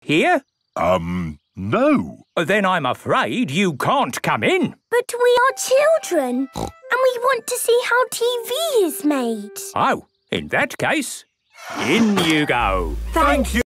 here? No. Then I'm afraid you can't come in. But we are children, and we want to see how TV is made. Oh, in that case, in you go. Thank you.